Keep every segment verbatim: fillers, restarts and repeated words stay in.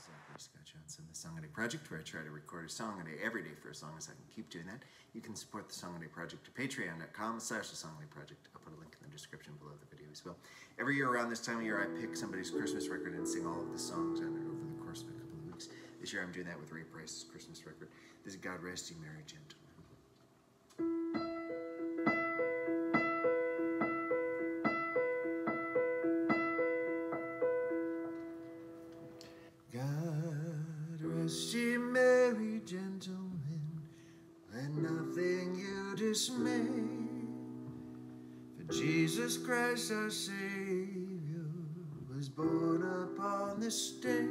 Zachary, Scot, the Song a Day Project, where I try to record a song a day every day for as long as I can keep doing that. You can support the Song a Day Project at patreon.com slash the Song a Day Project. I'll put a link in the description below the video as well. Every year around this time of year, I pick somebody's Christmas record and sing all of the songs on it over the course of a couple of weeks. This year I'm doing that with Ray Price's Christmas record. This is God Rest Ye Merry Gentlemen. God rest ye merry gentlemen, let nothing you dismay, for Jesus Christ our Savior was born upon this day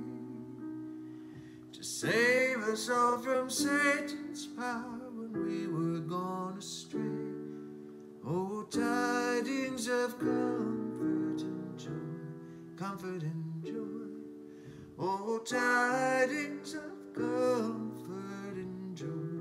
to save us all from Satan's power when we were gone astray. Oh, tidings of comfort and joy, comfort and joy. Oh, tidings of comfort and joy.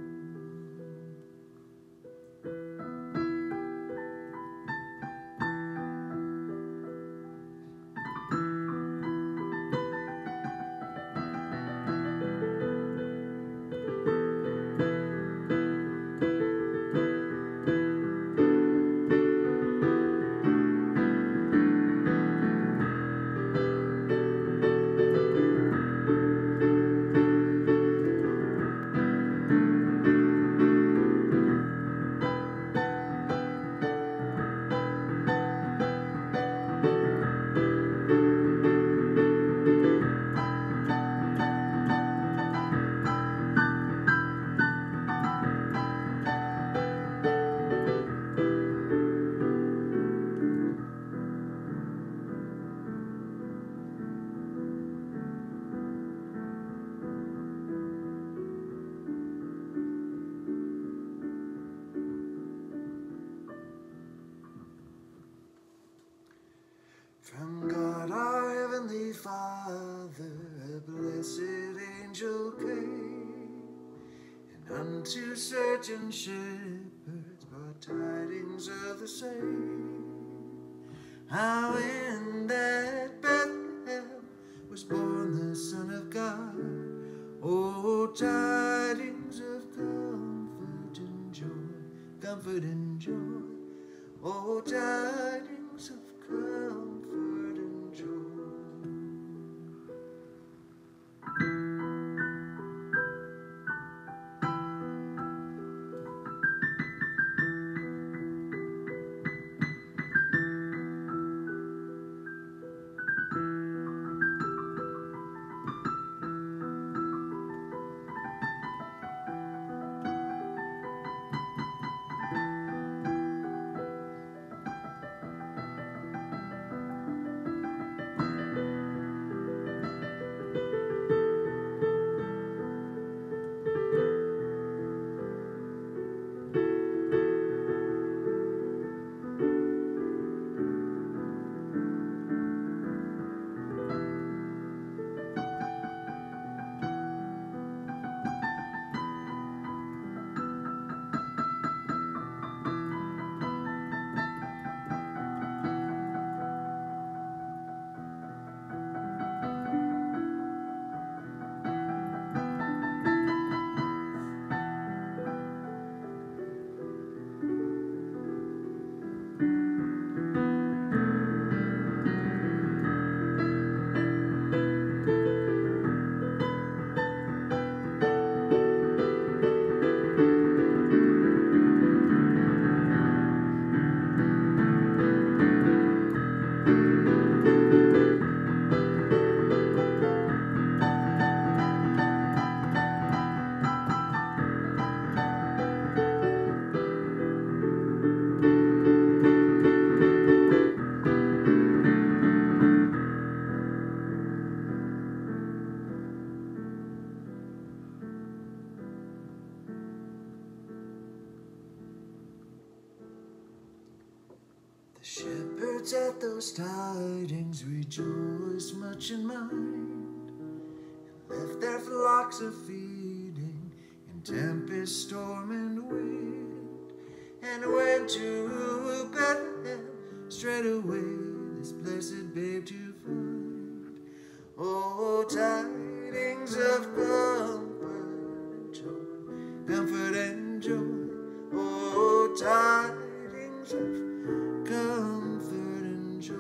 From God our Heavenly Father, a blessed angel came, and unto certain shepherds brought tidings of the same, how in that Bethlehem was born the Son of God. Oh, tidings of comfort and joy, comfort and joy. Oh, tidings of comfort and joy. The shepherds at those tidings rejoiced much in mind, and left their flocks a feeding in tempest, storm, and wind, and went to Bethlehem straightway this blessed babe to find. Oh, of comfort and joy, comfort and joy, oh, tidings of comfort and joy.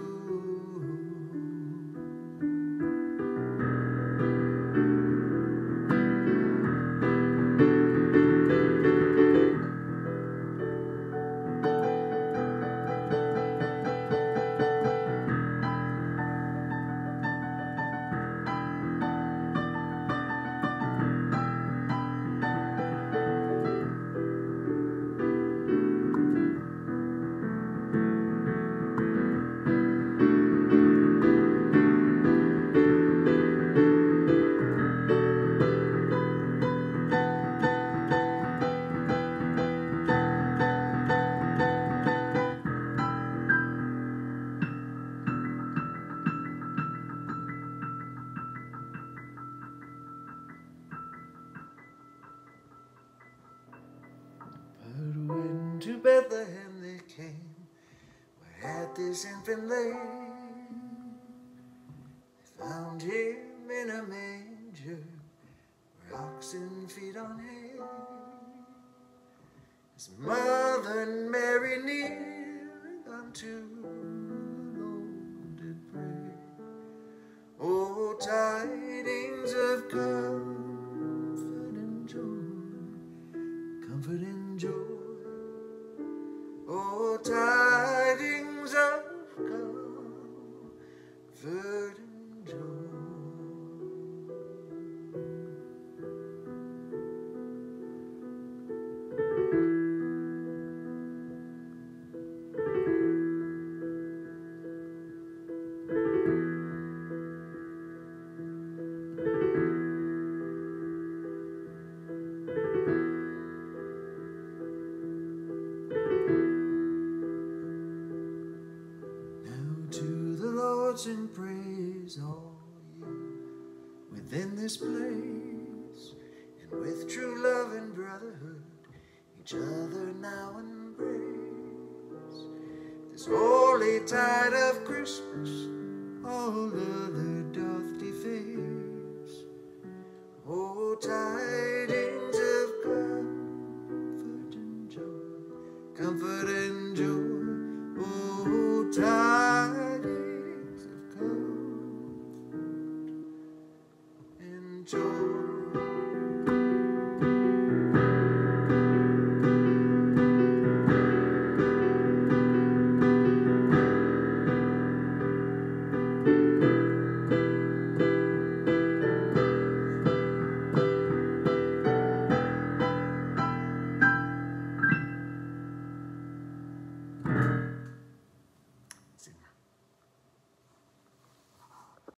To Bethlehem they came, where had this infant lay. They found him in a manger, where oxen feed on hay. His mother and Mary kneeling unto the Lord did pray. Oh, tidings of comfort and joy, comfort and joy. Oh, tidings of comfort and joy. And praise all you within this place, and with true love and brotherhood each other now embrace. This holy tide of Christmas all other doth deface. Oh, tidings of comfort and joy, comfort and joy, oh, tidings joy.